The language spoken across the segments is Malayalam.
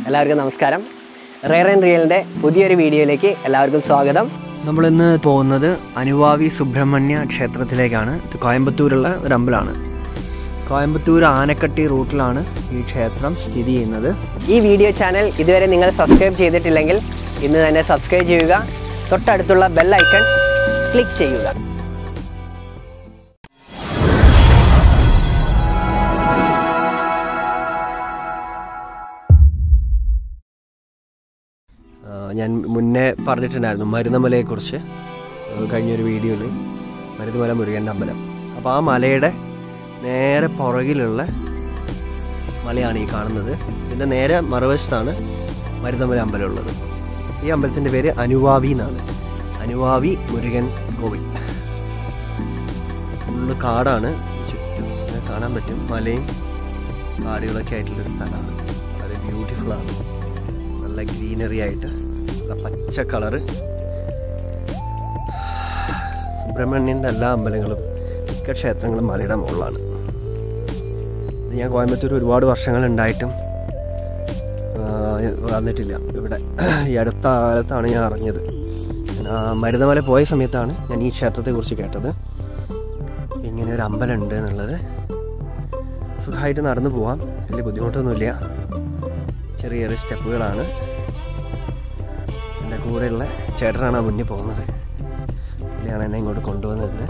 എല്ലാവർക്കും നമസ്കാരം. റെയർ ആൻഡ് റിയലിൻ്റെ പുതിയൊരു വീഡിയോയിലേക്ക് എല്ലാവർക്കും സ്വാഗതം. നമ്മളിന്ന് പോകുന്നത് അനുവാവി സുബ്രഹ്മണ്യ ക്ഷേത്രത്തിലേക്കാണ്. ഇത് കോയമ്പത്തൂരുള്ള ഒരു അമ്പലമാണ്. കോയമ്പത്തൂർ ആനക്കട്ടി റൂട്ടിലാണ് ഈ ക്ഷേത്രം സ്ഥിതി ചെയ്യുന്നത്. ഈ വീഡിയോ ചാനൽ ഇതുവരെ നിങ്ങൾ സബ്സ്ക്രൈബ് ചെയ്തിട്ടില്ലെങ്കിൽ ഇന്ന് തന്നെ സബ്സ്ക്രൈബ് ചെയ്യുക. തൊട്ടടുത്തുള്ള ബെൽ ഐക്കൺ ക്ലിക്ക് ചെയ്യുക. ഞാൻ മുന്നേ പറഞ്ഞിട്ടുണ്ടായിരുന്നു മരുതമലയെക്കുറിച്ച് കഴിഞ്ഞൊരു വീഡിയോയിൽ. മരുതമല മുരുകൻ്റെ അമ്പലം. അപ്പോൾ ആ മലയുടെ നേരെ പുറകിലുള്ള മലയാണ് ഈ കാണുന്നത്. ഇതിൻ്റെ നേരെ മറുവശത്താണ് മരുതമല അമ്പലം ഉള്ളത്. ഈ അമ്പലത്തിൻ്റെ പേര് അനുവാവി എന്നാണ്. അനുവാവി മുരുകൻ കോവിൽ. ഫുള്ള് കാടാണ്, ചുറ്റും കാണാൻ പറ്റും. മലയും കാടുകളൊക്കെ ആയിട്ടുള്ളൊരു സ്ഥലമാണ്. വളരെ ബ്യൂട്ടിഫുള്ളാണ്. നല്ല ഗ്രീനറി ആയിട്ട് നല്ല പച്ച കളറ്. സുബ്രഹ്മണ്യൻ്റെ എല്ലാ അമ്പലങ്ങളും മിക്ക ക്ഷേത്രങ്ങളും മലയുടെ മുകളിലാണ്. ഇത് ഞാൻ കോയമ്പത്തൂർ ഒരുപാട് വർഷങ്ങളുണ്ടായിട്ടും വന്നിട്ടില്ല ഇവിടെ. ഈ അടുത്ത കാലത്താണ് ഞാൻ അറിഞ്ഞത്. മരുതമല പോയ സമയത്താണ് ഞാൻ ഈ ക്ഷേത്രത്തെക്കുറിച്ച് കേട്ടത്. ഇങ്ങനെ ഒരു അമ്പലം ഉണ്ട് എന്നുള്ളത്. സുഖമായിട്ട് നടന്നു പോവാം, വലിയ ബുദ്ധിമുട്ടൊന്നുമില്ല. ചെറിയ ചെറിയ സ്റ്റെപ്പുകളാണ്. എൻ്റെ കൂടെയുള്ള ചേട്ടനാണ് ആ മുന്നിൽ പോകുന്നത്. പുള്ളിയാണ് എന്നെ ഇങ്ങോട്ട് കൊണ്ടുവന്നത്.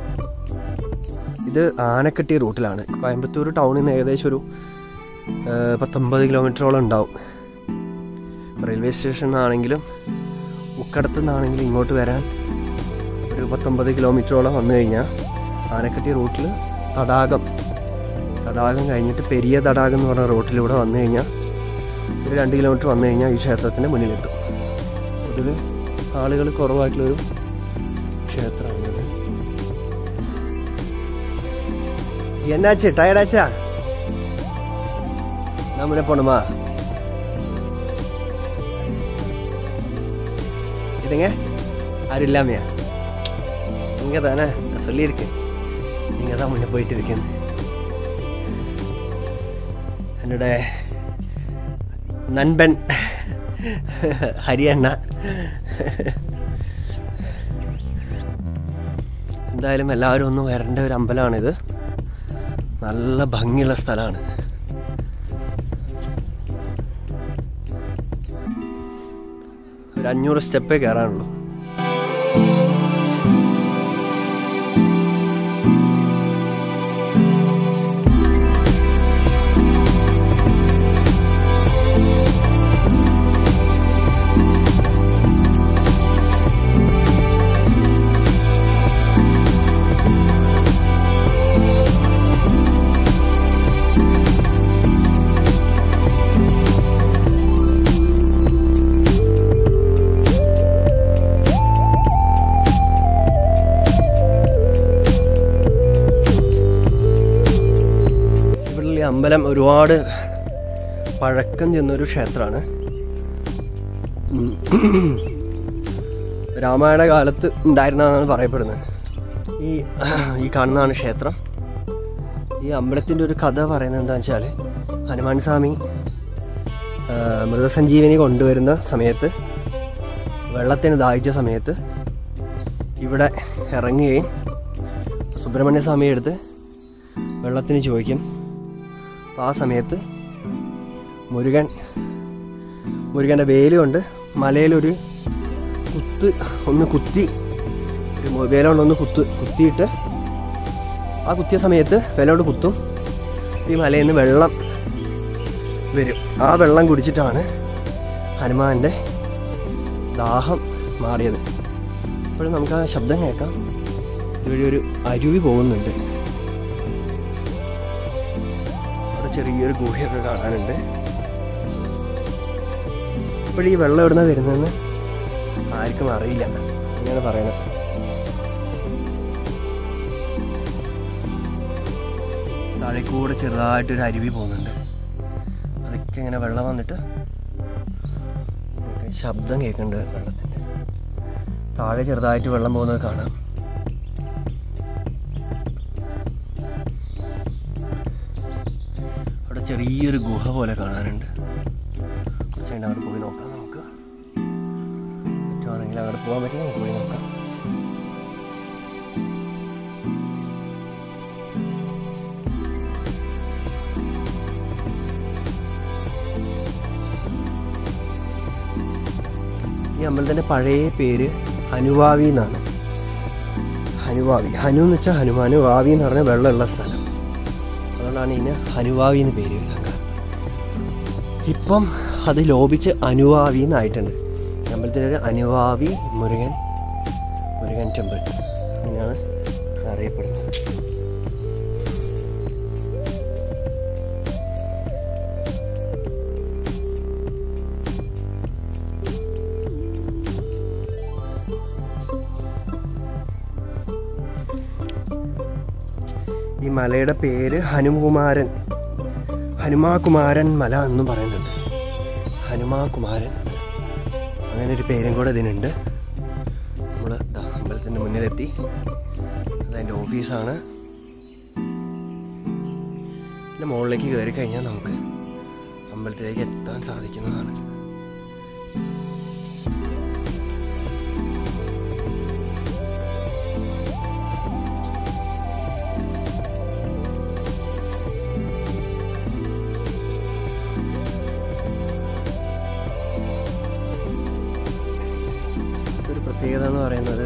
ഇത് ആനക്കട്ടി റൂട്ടിലാണ്. കോയമ്പത്തൂർ ടൗണിൽ നിന്ന് ഏകദേശം ഒരു 19 കിലോമീറ്ററോളം ഉണ്ടാവും. റെയിൽവേ സ്റ്റേഷനിൽ നിന്നാണെങ്കിലും ഉക്കടത്തു നിന്നാണെങ്കിലും ഇങ്ങോട്ട് വരാൻ ഒരു 19 കിലോമീറ്ററോളം വന്നു കഴിഞ്ഞാൽ ആനക്കട്ടി റൂട്ടിൽ തടാകം കഴിഞ്ഞിട്ട് പെരിയ തടാകം എന്ന് പറഞ്ഞ റൂട്ടിലൂടെ വന്നു കഴിഞ്ഞാൽ ഒരു 2 കിലോമീറ്റർ വന്നു കഴിഞ്ഞാൽ ഈ ക്ഷേത്രത്തിൻ്റെ മുന്നിലെത്തും. പൊതുവെ ആളുകൾ കുറവായിട്ടുള്ളൊരു ക്ഷേത്രമാണിത്. എന്നാച്ച് ടയർഡാച്ചാ? നമ്മുടെ പോണുമാ இதுங்க யாரும் இல்லாமையா? இங்கே தானே நான் சொல்லியிருக்கேன். இங்கே தான் முன்னே போயிட்டு இருக்கேன். என்னோட നൻപൻ ഹരിയണ്ണ. എന്തായാലും എല്ലാവരും ഒന്ന് വരേണ്ട ഒരു അമ്പലമാണിത്. നല്ല ഭംഗിയുള്ള സ്ഥലമാണ്. ഒരു 500 സ്റ്റെപ്പേ കയറാനുള്ളൂ. അമ്പലം ഒരുപാട് പഴക്കം ചെന്നൊരു ക്ഷേത്രമാണ്. രാമായണ കാലത്ത് ഉണ്ടായിരുന്നതെന്നാണ് പറയപ്പെടുന്നത്. ഈ കാണുന്നതാണ് ക്ഷേത്രം. ഈ അമ്പലത്തിൻ്റെ ഒരു കഥ പറയുന്നത് എന്താണെന്ന് വെച്ചാൽ, ഹനുമാൻ സ്വാമി മൃതസഞ്ജീവനി കൊണ്ടുവരുന്ന സമയത്ത്, വെള്ളത്തിന് ദാഹിച്ച സമയത്ത് ഇവിടെ ഇറങ്ങുകയും സുബ്രഹ്മണ്യ സ്വാമിയെ എടുത്ത് വെള്ളത്തിന് ചോദിക്കും. അപ്പോൾ ആ സമയത്ത് മുരുകൻ്റെ വേലുകൊണ്ട് മലയിലൊരു കുത്തി വേലുകൊണ്ടൊന്ന് കുത്തിയിട്ട്, ആ കുത്തിയ സമയത്ത് വേലുകൊണ്ട് കുത്തും. ഈ മലയിൽ നിന്ന് വെള്ളം വരും. ആ വെള്ളം കുടിച്ചിട്ടാണ് ഹനുമാൻ്റെ ദാഹം മാറിയത്. ഇപ്പോഴും നമുക്ക് ആ ശബ്ദം കേൾക്കാം. ഇതുവഴി ഒരു അരുവി പോകുന്നുണ്ട്. ചെറിയൊരു ഗുഹയൊക്കെ കാണാനുണ്ട്. ഇപ്പോഴീ വെള്ളം എവിടുന്ന വരുന്നതെന്ന് ആർക്കും അറിയില്ല. അങ്ങനെയാണ് പറയണത്. താഴെ കൂടെ ചെറുതായിട്ടൊരു അരുവി പോകുന്നുണ്ട്. അതൊക്കെ ഇങ്ങനെ വെള്ളം വന്നിട്ട് ശബ്ദം കേൾക്കുന്നുണ്ട്. വെള്ളത്തിൻ്റെ താഴെ ചെറുതായിട്ട് വെള്ളം പോകുന്നത് കാണാം. ചെറിയൊരു ഗുഹ പോലെ കാണാനുണ്ട്. ഉണ്ട്, അവിടെ പോയി നോക്കാം. നമുക്ക് പറ്റുവാണെങ്കിൽ അവിടെ പോകാൻ പറ്റും, നമുക്ക് പോയി നോക്കാം. ഈ അമ്പലത്തിൻ്റെ പഴയ പേര് ഹനുവാവി എന്നാണ്. ഹനുവാവി, ഹനു എന്ന് വെച്ചാൽ ഹനുമാൻ, വാവി എന്ന് പറഞ്ഞാൽ വെള്ളമുള്ള സ്ഥലം. അതുകൊണ്ടാണ് ഇതിന് ഹനുവാവി എന്ന് പേര് വരാൻ കാരണം. ഇപ്പം അത് ലോപിച്ച് അനുവാവി എന്നായിട്ടുണ്ട്. അമ്പലത്തിലൊരു അനുവാവി മുരുകൻ ടെമ്പിൾ അങ്ങനെയാണ് അറിയപ്പെടുന്നത്. ഈ മലയുടെ പേര് ഹനുമാകുമാരൻ മല എന്നും പറയുന്നുണ്ട്. ഹനുമാകുമാരൻ അങ്ങനെ ഒരു പേരും കൂടെ ഇതിനുണ്ട്. നമ്മൾ അമ്പലത്തിൻ്റെ മുന്നിലെത്തി. അതതിൻ്റെ ഓഫീസാണ്. പിന്നെ മുകളിലേക്ക് കയറി കഴിഞ്ഞാൽ നമുക്ക് അമ്പലത്തിലേക്ക് എത്താൻ സാധിക്കുന്നതാണ്. പ്രത്യേകത എന്ന് പറയുന്നത്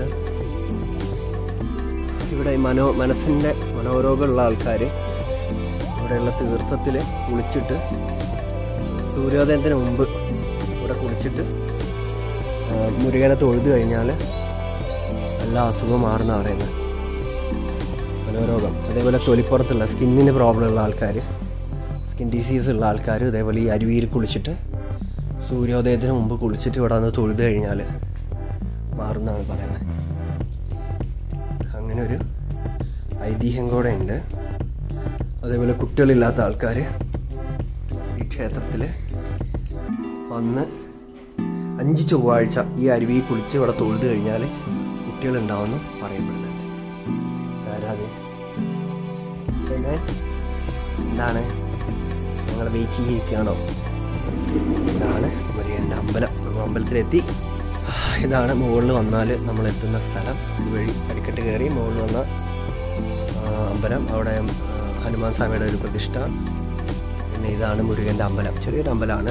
ഇവിടെ മനസ്സിൻ്റെ മനോരോഗമുള്ള ആൾക്കാർ ഇവിടെയുള്ള തീർത്ഥത്തിൽ കുളിച്ചിട്ട് സൂര്യോദയത്തിന് മുമ്പ് ഇവിടെ കുളിച്ചിട്ട് മുരുകനെ തൊഴുതു കഴിഞ്ഞാൽ എല്ലാ അസുഖവും മാറുന്ന പറയുന്നത്. മനോരോഗം, അതേപോലെ തൊലിപ്പുറത്തുള്ള സ്കിന്നിന് പ്രോബ്ലം ഉള്ള ആൾക്കാർ, സ്കിൻ ഡിസീസ് ഉള്ള ആൾക്കാർ ഇതേപോലെ ഈ അരുവിയിൽ കുളിച്ചിട്ട് സൂര്യോദയത്തിന് മുമ്പ് കുളിച്ചിട്ട് ഇവിടെ വന്ന് തൊഴുതു കഴിഞ്ഞാൽ മാറുന്നതാണ് പറയുന്നത്. അങ്ങനെ ഒരു ഐതിഹ്യം കൂടെ ഉണ്ട്. അതേപോലെ കുട്ടികളില്ലാത്ത ആൾക്കാർ ഈ ക്ഷേത്രത്തിൽ വന്ന് 5 ചൊവ്വാഴ്ച ഈ അരുവി കുളിച്ച് ഇവിടെ തൊഴുതു കഴിഞ്ഞാൽ കുട്ടികളുണ്ടാവുമെന്ന് പറയപ്പെടുന്നുണ്ട്. ആരാധന പിന്നെ എന്താണ്, ഞങ്ങൾ വെയിറ്റ് ചെയ്യിക്കുകയാണോ? ഇതാണ് മുരുകൻ്റെ അമ്പലം. നമ്മൾ അമ്പലത്തിലെത്തി. ഇതാണ് മുകളിൽ വന്നാൽ നമ്മൾ എത്തുന്ന സ്ഥലം. ഇതുവഴി അടിക്കെട്ട് കയറി മുകളിൽ വന്ന അമ്പലം. അവിടെ ഹനുമാൻ സ്വാമിയുടെ ഒരു പ്രതിഷ്ഠ. പിന്നെ ഇതാണ് മുരുകൻ്റെ അമ്പലം. ചെറിയൊരു അമ്പലമാണ്.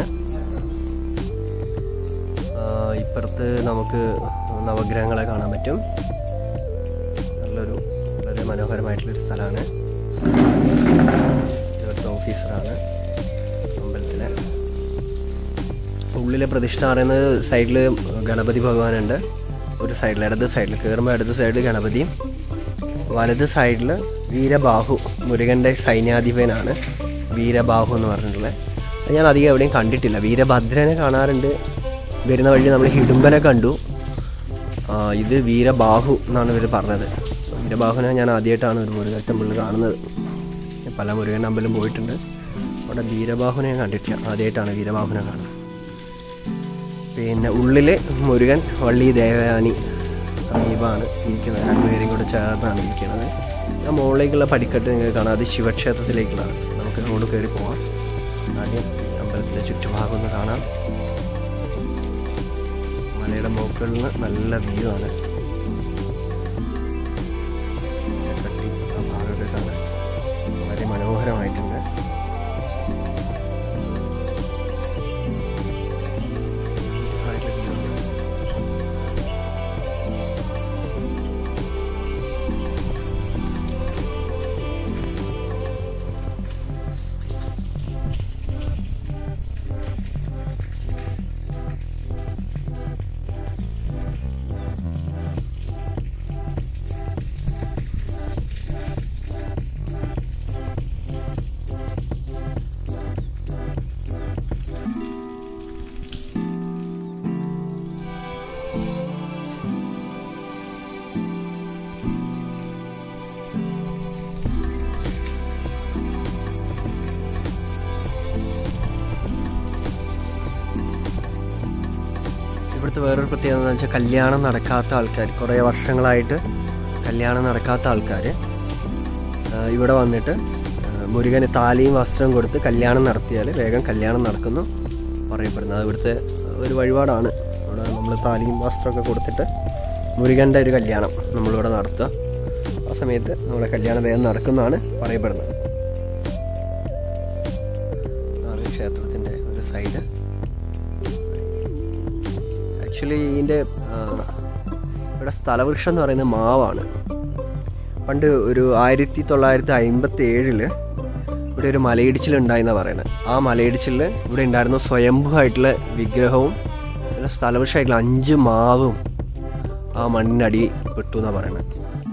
ഇപ്പുറത്ത് നമുക്ക് നവഗ്രഹങ്ങളെ കാണാൻ പറ്റും. വളരെ മനോഹരമായിട്ടുള്ളൊരു സ്ഥലമാണ്. ഇവിടുത്തെ ഓഫീസറാണ് അമ്പലത്തിലെ. ഉള്ളിലെ പ്രതിഷ്ഠ പറയുന്നത് സൈഡിൽ ഗണപതി ഭഗവാനുണ്ട്. ഒരു സൈഡിൽ ഇടത് സൈഡിൽ കയറുമ്പോൾ ഇടത് സൈഡിൽ ഗണപതിയും വലത് സൈഡിൽ വീരബാഹു, മുരുകൻ്റെ സൈന്യാധിപനാണ് വീരബാഹു എന്ന് പറഞ്ഞിട്ടുള്ളത്. അത് ഞാൻ അധികം എവിടെയും കണ്ടിട്ടില്ല. വീരഭദ്രനെ കാണാറുണ്ട്. വരുന്ന വഴി നമ്മൾ ഹിഡുമ്പനെ കണ്ടു. ഇത് വീരബാഹു എന്നാണ് ഇവർ പറഞ്ഞത്. വീരബാഹുവിനെ ഞാൻ ആദ്യമായിട്ടാണ് ഒരു മുരുകൻ ടെമ്പിളിൽ കാണുന്നത്. പല മുരുകൻ അമ്പലം പോയിട്ടുണ്ട്. അവിടെ വീരബാഹുവിനെ ഞാൻ കണ്ടിട്ടില്ല. ആദ്യമായിട്ടാണ് വീരബാഹുവിനെ കാണുന്നത്. പിന്നെ ഉള്ളിൽ മുരുകൻ വള്ളി ദേവയാനി സമീപമാണ് ഇരിക്കുന്നത്. രണ്ടുപേരും കൂടെ ചേർന്നാണ് ഇരിക്കുന്നത്. ആ മുകളിലേക്കുള്ള പടിക്കെട്ട് നിങ്ങൾക്ക് കാണാം. അത് ശിവക്ഷേത്രത്തിലേക്കുള്ളതാണ്. നമുക്ക് അങ്ങോട്ട് കയറി പോകാം. ആദ്യം അമ്പലത്തിൻ്റെ ചുറ്റുഭാഗം ഒന്ന് കാണാം. മലയുടെ മുകളിൽ നിന്ന് നല്ല വ്യൂ ആണ്. ആ ഭാഗമൊക്കെ കാണാൻ വളരെ മനോഹരമായിട്ടുണ്ട്. ഇവിടുത്തെ വേറൊരു പ്രത്യേകത എന്ന് വെച്ചാൽ കല്യാണം നടക്കാത്ത ആൾക്കാർ, കുറേ വർഷങ്ങളായിട്ട് കല്യാണം നടക്കാത്ത ആൾക്കാർ ഇവിടെ വന്നിട്ട് മുരുകന് താലിയും വസ്ത്രം കൊടുത്ത് കല്യാണം നടത്തിയാൽ വേഗം കല്യാണം നടക്കുന്നു പറയപ്പെടുന്നത്. അത് ഇവിടുത്തെ ഒരു വഴിപാടാണ്. അവിടെ നമ്മൾ താലിയും വസ്ത്രമൊക്കെ കൊടുത്തിട്ട് മുരുകൻ്റെ ഒരു കല്യാണം നമ്മളിവിടെ നടത്തുക. ആ സമയത്ത് നമ്മുടെ കല്യാണം വേഗം നടക്കുന്നതാണ് പറയപ്പെടുന്നത്. അതാണ് ക്ഷേത്രത്തിൻ്റെ ഒരു സൈഡ്. ആക്ച്വലി ഇതിൻ്റെ ഇവിടെ സ്ഥലവൃക്ഷം എന്ന് പറയുന്നത് മാവാണ്. പണ്ട് ഒരു 1957 ഇവിടെ ഒരു മലയിടിച്ചിലുണ്ടായെന്നാണ് പറയുന്നത്. ആ മലയിടിച്ചിലിൽ ഇവിടെ ഉണ്ടായിരുന്ന സ്വയംഭൂവായിട്ടുള്ള വിഗ്രഹവും പിന്നെ സ്ഥലവൃക്ഷമായിട്ടുള്ള 5 മാവും ആ മണ്ണിനടി പെട്ടു എന്നാണ് പറയുന്നത്.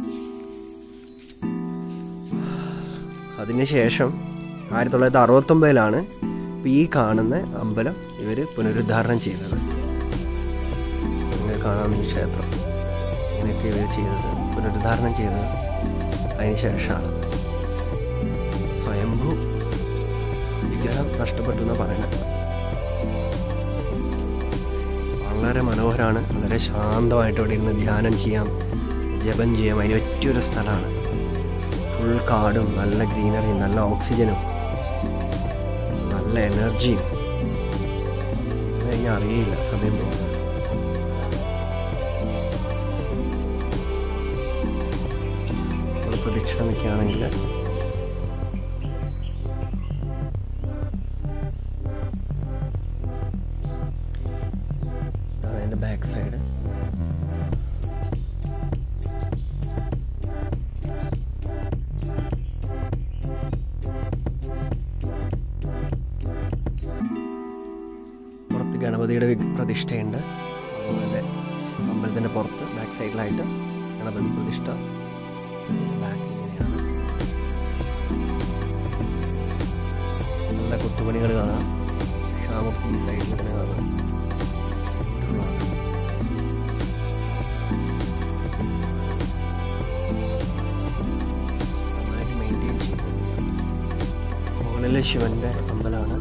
അതിനുശേഷം 1969 ഇപ്പോൾ ഈ കാണുന്ന അമ്പലം ഇവർ പുനരുദ്ധാരണം ചെയ്തത്. നിങ്ങൾ കാണാം ഈ ക്ഷേത്രം ഇങ്ങനെയൊക്കെ ഇവർ ചെയ്തത്, പുനരുദ്ധാരണം ചെയ്തത് അതിന് ശേഷമാണ്. സ്വയംഭൂ വിഗ്രഹം നഷ്ടപ്പെട്ടു എന്നാണ് പറയുന്നത്. വളരെ മനോഹരമാണ്. വളരെ ശാന്തമായിട്ട് ഇവിടെ ഇരുന്ന് ധ്യാനം ചെയ്യാം, ജപം ചെയ്യാം. അതിന് പറ്റിയൊരു സ്ഥലമാണ്. ഫുൾ കാടും നല്ല ഗ്രീനറിയും നല്ല ഓക്സിജനും നല്ല എനർജിയും. ഇത് കഴിഞ്ഞാൽ അറിയില്ല സമയം പോകുന്നത്. നമ്മൾ പ്രദക്ഷിണം വയ്ക്കുകയാണെങ്കിൽ അതിൻ്റെ ബാക്ക് സൈഡ്. പുറത്ത് ഗണപതിയുടെ പ്രതിഷ്ഠയുണ്ട്. അതുപോലെ അമ്പലത്തിൻ്റെ പുറത്ത് ബാക്ക് സൈഡിലായിട്ട് ഗണപതി പ്രതിഷ്ഠ. ബാക്ക് ഇങ്ങനെയാണ്. നല്ല കൊത്തുപണികൾ കാണാം. ക്ഷാമൂർത്തി ഈ സൈഡിൽ ഇങ്ങനെ കാണാം. നന്നായിട്ട് മെയിൻറ്റെയിൻ ചെയ്ത്. മുകളിലെ ശിവൻ്റെ അമ്പലമാണ്.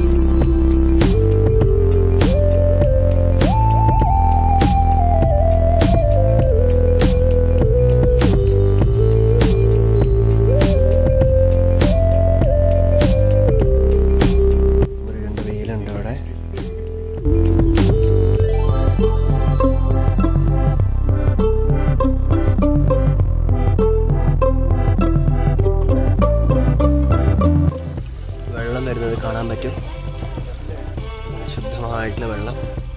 വെള്ളം വരുന്നത് കാണാൻ പറ്റും. ശുദ്ധമായിട്ടുള്ള വെള്ളം.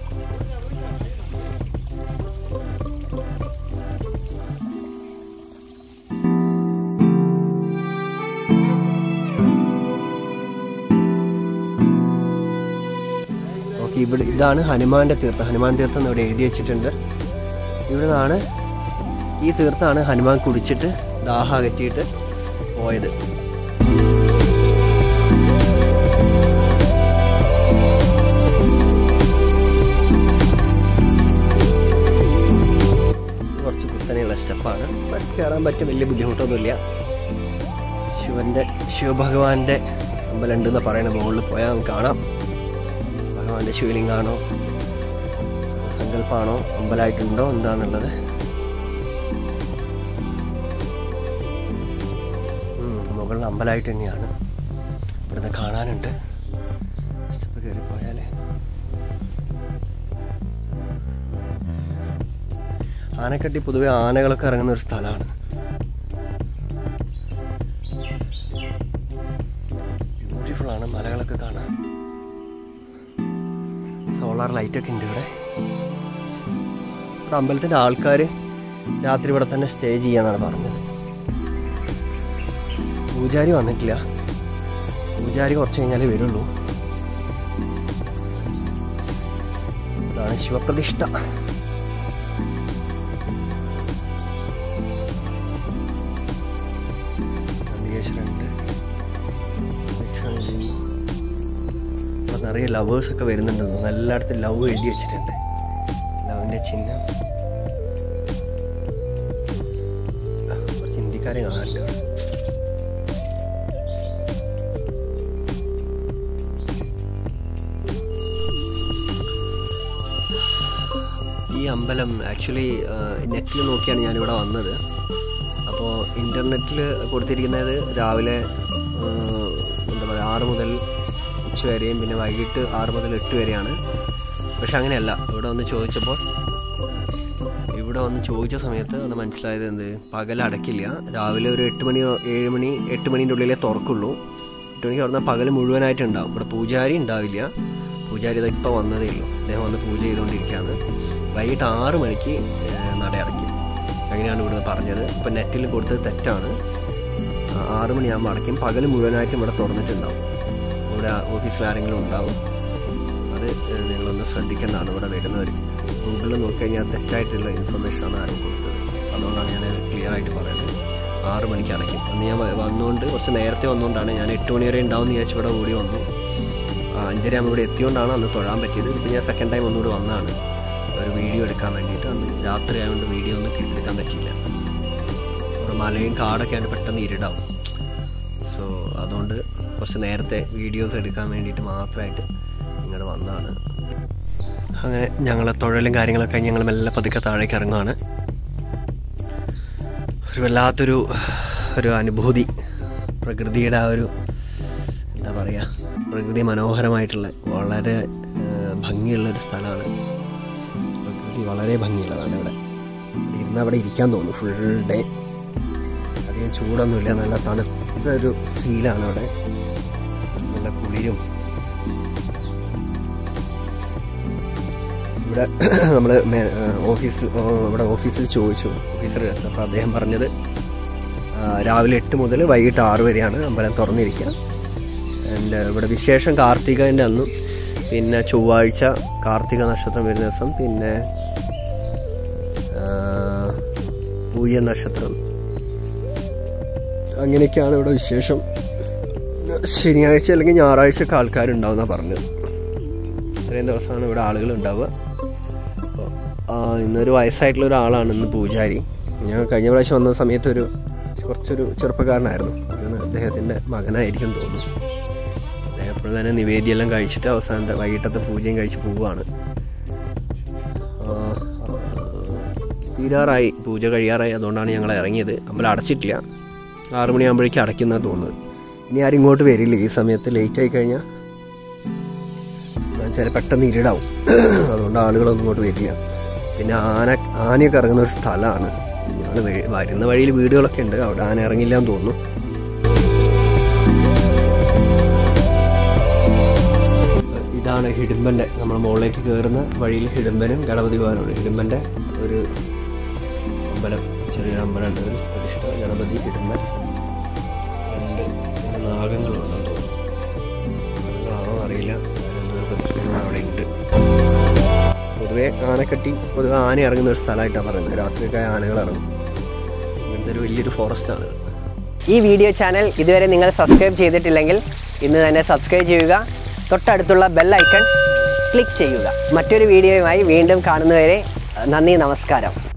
ഓക്കെ, ഇവിടെ ഇതാണ് ഹനുമാൻ്റെ തീർത്ഥം. ഹനുമാൻ തീർത്ഥം ഇവിടെ എഴുതി വെച്ചിട്ടുണ്ട്. ഇവിടെ നിന്നാണ് ഈ തീർത്ഥമാണ് ഹനുമാൻ കുടിച്ചിട്ട് ദാഹം അകറ്റിയിട്ട് പോയത്. കുറച്ച് കുത്തനെയുള്ള സ്റ്റെപ്പാണ്. കയറാൻ പറ്റും, വലിയ ബുദ്ധിമുട്ടൊന്നുമില്ല. ശിവഭഗവാന്റെ അമ്പലം ഉണ്ടെന്ന് പറയുന്നത്. മുകളിൽ പോയാൽ നമുക്ക് കാണാം. ഭഗവാന്റെ ശിവലിംഗാണോ സങ്കല്പമാണോ അമ്പലമായിട്ടുണ്ടോ എന്താണെന്നുള്ളത്. മുകളിൽ അമ്പലമായിട്ട് തന്നെയാണ്. ഇവിടുന്ന് കാണാനുണ്ട്. സ്റ്റെപ്പ് കയറി പോയാൽ ആനക്കട്ടി പൊതുവെ ആനകളൊക്കെ ഇറങ്ങുന്ന ഒരു സ്ഥലമാണ്. ബ്യൂട്ടിഫുള്ളാണ്. മലകളൊക്കെ കാണാൻ. സോളാർ ലൈറ്റൊക്കെ ഉണ്ട് ഇവിടെ. ഇവിടെ അമ്പലത്തിൻ്റെ ആൾക്കാർ രാത്രി ഇവിടെ തന്നെ സ്റ്റേ ചെയ്യാന്നാണ് പറഞ്ഞത്. പൂജാരി വന്നിട്ടില്ല. പൂജാരി കുറച്ച് കഴിഞ്ഞാലേ വരുള്ളൂ. ഇതാണ് ശിവപ്രതിഷ്ഠ. നിറയെ ലവേഴ്സൊക്കെ വരുന്നുണ്ടെന്ന്. എല്ലായിടത്തും ലവ് എഴുതി വെച്ചിട്ടുണ്ട്. ലവിൻ്റെ ചിഹ്നം. കുറച്ച് ഹിന്ദിക്കാരെ കാണാനുണ്ട്. ഈ അമ്പലം ആക്ച്വലി നെറ്റിൽ നോക്കിയാണ് ഞാനിവിടെ വന്നത്. അപ്പോൾ ഇൻ്റർനെറ്റിൽ കൊടുത്തിരിക്കുന്നത് രാവിലെ എന്താ പറയുക 6 മുതൽ ഉച്ച വരെയും പിന്നെ വൈകിട്ട് 6 മുതൽ 8 വരെയാണ്. പക്ഷെ അങ്ങനെയല്ല, ഇവിടെ വന്ന് ചോദിച്ച സമയത്ത് അത് മനസ്സിലായത് എന്ത്, പകൽ അടയ്ക്കില്ല. രാവിലെ ഒരു 8 മണി 7 മണി 8 മണീൻ്റെ ഉള്ളിലേ തുറക്കുള്ളൂ. 8 മണിക്ക് പറഞ്ഞാൽ പകൽ മുഴുവനായിട്ട് ഉണ്ടാവും. ഇവിടെ പൂജാരി ഉണ്ടാവില്ല. പൂജാരി ഇപ്പോൾ വന്നതേ ഉള്ളൂ. അദ്ദേഹം വന്ന് പൂജ ചെയ്തുകൊണ്ടിരിക്കുകയാണ്. വൈകിട്ട് 6 മണിക്ക് നട അടയ്ക്കും. അങ്ങനെയാണ് ഇവിടുന്ന് പറഞ്ഞത്. ഇപ്പം നെറ്റിൽ കൊടുത്തത് തെറ്റാണ്. 6 മണിയാകുമ്പോൾ അടയ്ക്കും. പകൽ മുഴുവനായിട്ടും ഇവിടെ തുറന്നിട്ടുണ്ടാവും. ഇവിടെ ഓഫീസിൽ ആരെങ്കിലും ഉണ്ടാവും. അത് നിങ്ങളൊന്ന് ശ്രദ്ധിക്കേണ്ടതാണ്. ഇവിടെ വരുന്നവർ ഗൂഗിളിൽ നോക്കിക്കഴിഞ്ഞാൽ തെറ്റായിട്ടുള്ള ഇൻഫർമേഷനാണ് ആരും കൊടുത്തത്. അതുകൊണ്ടാണ് ഞാൻ ക്ലിയർ ആയിട്ട് പറയുന്നത്. 6 മണിക്ക് അടയ്ക്കും. അന്ന് ഞാൻ വന്നുകൊണ്ട് കുറച്ച് നേരത്തെ വന്നുകൊണ്ടാണ്, ഞാൻ 8 മണി വരെ ഉണ്ടാവും എന്ന് വിചാരിച്ച് ഇവിടെ ഓടി വന്നു. 5:30 ആകുമ്പോൾ ഇവിടെ എത്തിയോണ്ടാണ് അന്ന് തൊഴാൻ പറ്റിയത്. ഇപ്പം ഞാൻ സെക്കൻഡ് ടൈം ഒന്നുകൂടി വന്നതാണ് ഒരു വീഡിയോ എടുക്കാൻ വേണ്ടിയിട്ട്. അന്ന് രാത്രി ആയതുകൊണ്ട് വീഡിയോ ഒന്നും എടുക്കാൻ പറ്റില്ല. ഇവിടെ മലയും കാടൊക്കെ ആയിട്ട് പെട്ടെന്ന് ഇരുടാവും. സോ അതുകൊണ്ട് കുറച്ച് നേരത്തെ വീഡിയോസ് എടുക്കാൻ വേണ്ടിയിട്ട് മാത്രമായിട്ട് ഇങ്ങോട്ട് വന്നതാണ്. അങ്ങനെ ഞങ്ങൾ തൊഴിലും കാര്യങ്ങളൊക്കെ കഴിഞ്ഞ് ഞങ്ങൾ മെല്ലെ പതുക്കെ താഴേക്ക് ഇറങ്ങുകയാണ്. ഒരു വല്ലാത്തൊരു അനുഭൂതി, പ്രകൃതിയുടെ ആ ഒരു എന്താ പറയുക, പ്രകൃതി മനോഹരമായിട്ടുള്ള വളരെ ഭംഗിയുള്ളൊരു സ്ഥലമാണ്. പ്രകൃതി വളരെ ഭംഗിയുള്ളതാണ്. ഇവിടെ ഇരുന്ന് അവിടെ ഇരിക്കാൻ തോന്നും ഫുൾ ഡേ. അധികം ചൂടൊന്നുമില്ല, നല്ല തണുത്തൊരു ഫീലാണ് അവിടെ. നല്ല കുളിരും. ഇവിടെ നമ്മൾ ഓഫീസിൽ ചോദിച്ചു ഓഫീസർ. അപ്പോൾ അദ്ദേഹം പറഞ്ഞത് രാവിലെ 8 മുതൽ വൈകിട്ട് 6 വരെയാണ് അമ്പലം തുറന്നിരിക്കുക. ആൻഡ് ഇവിടെ വിശേഷം കാർത്തികൻ്റെ അന്നും പിന്നെ ചൊവ്വാഴ്ച കാർത്തിക നക്ഷത്രം വരുന്ന ദിവസം, പിന്നെ പൂയ നക്ഷത്രം, അങ്ങനെയൊക്കെയാണ് ഇവിടെ വിശേഷം. ശനിയാഴ്ച അല്ലെങ്കിൽ ഞായറാഴ്ചയൊക്കെ ആൾക്കാരുണ്ടാവുമെന്നാണ് പറഞ്ഞത്. ഇത്രയും ദിവസമാണ് ഇവിടെ ആളുകൾ ഉണ്ടാവുക. അപ്പോൾ ഇന്നൊരു വയസ്സായിട്ടുള്ള ഒരാളാണ് ഇന്ന് പൂജാരി. ഞാൻ കഴിഞ്ഞ പ്രാവശ്യം വന്ന സമയത്ത് കുറച്ചൊരു ചെറുപ്പക്കാരനായിരുന്നു. അദ്ദേഹത്തിൻ്റെ മകനായിരിക്കും തോന്നുന്നു. അദ്ദേഹം എപ്പോഴും തന്നെ നിവേദ്യമെല്ലാം കഴിച്ചിട്ട് അവസാനത്തെ വൈകിട്ടത്തെ പൂജയും കഴിച്ച് പോവുകയാണ്. തീരാറായി, പൂജ കഴിയാറായി. അതുകൊണ്ടാണ് ഞങ്ങൾ ഇറങ്ങിയത്. അമ്പലം അടച്ചിട്ടില്ല. 6 മണിയാകുമ്പോഴേക്കും അടയ്ക്കുന്നതാണ് തോന്നുന്നത്. ഇനി ആരും ഇങ്ങോട്ട് വരില്ല ഈ സമയത്ത്. ലേറ്റ് ആയി കഴിഞ്ഞാൽ പെട്ടെന്ന് ഇരുടാവും. അതുകൊണ്ട് ആളുകളൊന്നും ഇങ്ങോട്ട് വരില്ല. പിന്നെ ആനയൊക്കെ ഇറങ്ങുന്ന ഒരു സ്ഥലമാണ്. ഞങ്ങൾ വരുന്ന വഴിയിൽ വീടുകളൊക്കെ ഉണ്ട്. അവിടെ ആന ഇറങ്ങില്ല എന്ന് തോന്നുന്നു. ഇതാണ് ഹിഡുമ്പൻ്റെ, നമ്മൾ മുകളിലേക്ക് കയറുന്ന വഴിയിൽ ഹിഡുമ്പനും ഗണപതി ഭവനുണ്ട്. ഹിഡുമ്പൻ്റെ ഒരു അമ്പലം, ചെറിയൊരു അമ്പലമുണ്ട്. ഒരു പ്രതിഷ്ഠ ഗണപതി, ഹിഡുമ്പൻ, 2 നാഗങ്ങളുണ്ടെന്ന് തോന്നുന്നു. നാഗങ്ങളാണോ അറിയില്ല. അവിടെ ഉണ്ട്. പൊതുവെ ആന ഇറങ്ങുന്ന ഒരു സ്ഥലമായിട്ടാണ് പറയുന്നത്. രാത്രിയൊക്കെ ആനകൾ ഇറങ്ങും. ഇങ്ങനത്തെ ഒരു വലിയൊരു ഫോറസ്റ്റാണ്. ഈ വീഡിയോ ചാനൽ ഇതുവരെ നിങ്ങൾ സബ്സ്ക്രൈബ് ചെയ്തിട്ടില്ലെങ്കിൽ ഇന്ന് തന്നെ സബ്സ്ക്രൈബ് ചെയ്യുക. തൊട്ടടുത്തുള്ള ബെൽ ഐക്കൺ ക്ലിക്ക് ചെയ്യുക. മറ്റൊരു വീഡിയോയുമായി വീണ്ടും കാണുന്നവരെ നന്ദി, നമസ്കാരം.